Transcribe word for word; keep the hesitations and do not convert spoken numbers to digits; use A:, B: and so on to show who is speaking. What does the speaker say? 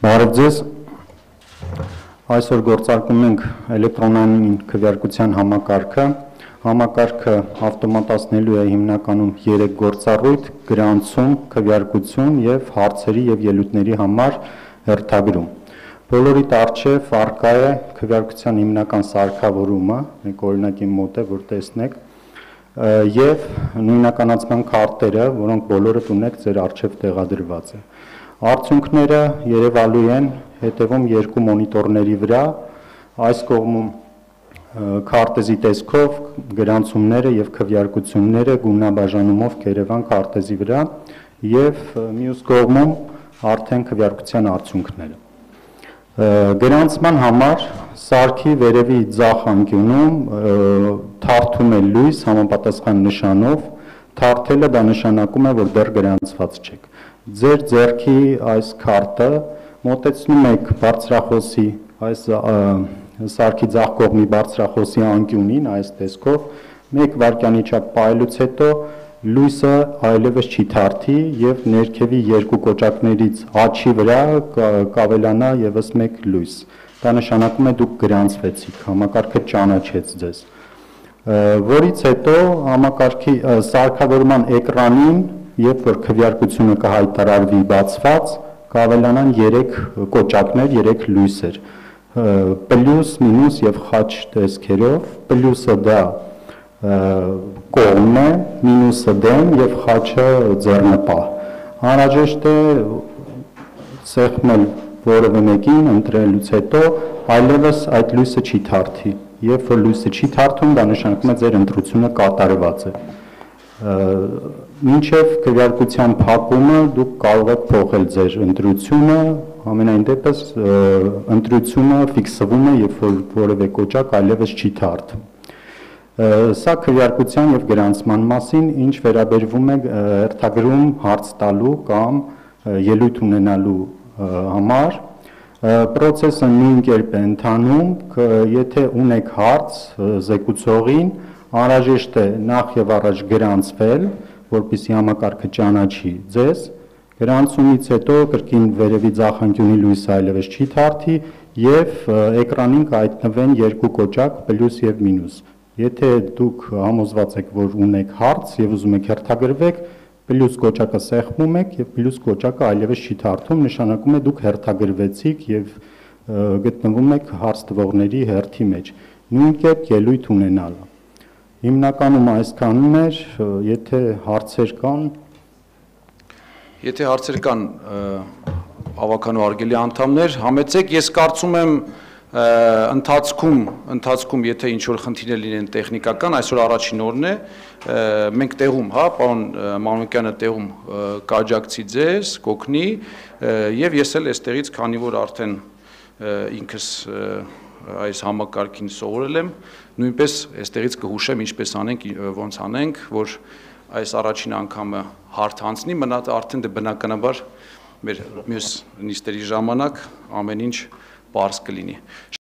A: Բարև ձեզ, այսօր գործարկում ենք էլեկտրոնային քվեարկության համակարգը, համակարգը ավտոմատացնելու է հիմնականում երեք գործառույթ, գրանցում, քվեարկություն և հարցերի և ելույթների համար հերթագրում։ Բոլորիդ առջև առկա է քվեարկության հիմնական սարքավորումը, մեկ օրինակ իմ մոտ է, որ տեսնեք, և նույնականացման քարտերը, որոնք բոլորդ ունեք ձեր առջև տեղադրված է։ Արդյունքները երևալու են հետևում երկու մոնիտորների վրա, այս կողմում քարտեզի տեսքով գրանցումները և քվեարկությունները գունաբաժանումով կերևան քարտեզի վրա և մյուս կողմում արդեն քվեարկության արդյունքները։ Գրանցման համար սարքի վերևի ձախ անկյունում թարթում է լույս համապատասխան նշանով, թարթելը դա նշանակում է, որ դեռ գրանցված չեք։ Ձեր ձեռքի այս քարտը մոտեցնում եք բարձրախոսի, այս սարքի ձախ կողմի բարձրախոսի անկյունին, այս տեսքով, մեկ վայրկյանի չափ պահելուց հետո լույսը այլևս չի թարթի և ներքևի երկու կոճակներից աջի վրա կավելանա ևս մեկ լույս։ Դա նշանակում է դուք գրանցվեցիք, համակարգը ճանաչեց ձեզ։ Որից հետո համակարգի սարքավորման էկրանին, երբ որ քվեարկությունը կհայտարարվի բացված, կավելանան երեք կոճակներ, երեք լույսեր, պլյուս, մինուս և խաչ տեսքերով, պլյուսը դա կողմն է, մինուսը դեմ և խաչը ձեռնպահ։ Անհրաժեշտ է սեղմել որևէ մեկին ընտրելուց հետո այլևս այդ լույսը չի թարթի, երբ որ լույսը չի թարթում, դա նշանակում է ձեր ընտրությունը կատարված է։ Մինչև քվեարկության փակումը դուք կարող եք փոխել ձեր ընտրությունը, համենայն դեպս ընտրությունը ֆիքսվում է, երբ որ որևէ կոճակ այլևս չի թարթում։ Սա քվեարկության և գրանցման մասին, ինչ վերաբերվում է հերթագրում հարց տալու կամ ելույթ ունենալու համար, պրոցեսը նույն կերպ է ընթանում, եթե ունեք հարց զեկուցողին, անհրաժեշտ է նախ և առաջ գրանցվել, որպեսզի համակարգը ճանաչի ձեզ, գրանցումից հետո կրկին վերևի ձախ անկյունի լույսը այլևս չի թարթի և էկրանին կհայտնվեն երկու կոճակ պլյուս և մինուս։ Եթե դուք համոզված եք, որ ունեք հարց և ուզում եք հերթագրվեք, պլյուս կոճակը սեղմում եք և պլյուս կոճակը այլևս չի թարթում, նշանակում է դուք հերթագրվեցիք և գտնվում եք հարց տվողների հերթի մեջ։ Նույն կերպ ելույթ ունենալը։ Հիմնականում այսքանն էր, եթե հարցեր կան։
B: Եթե հարցեր կան, ավականու հարգելի անդամներ, համեցեք, ես կարծում եմ ընթացքում, ընթացքում, եթե ինչ-որ խնդիրներ լինեն տեխնիկական, այսօր առաջին օրն է, մենք տեղում, հա, պարոն Մանուկյանը տեղում կաջակցի ձեզ, կօգնի, և ես էլ էստեղից, քանի որ արդեն ինքս այս համակարգին սովորել եմ, նույնպես էստեղից կհուշեմ ինչպես անենք, ոնց անենք, որ այս առաջին անգամը հարթ անցնի, մնացածը արդեն դե բնականաբար մեր մյուս նիստերի ժամանակ ամեն ինչ պարզ կլինի։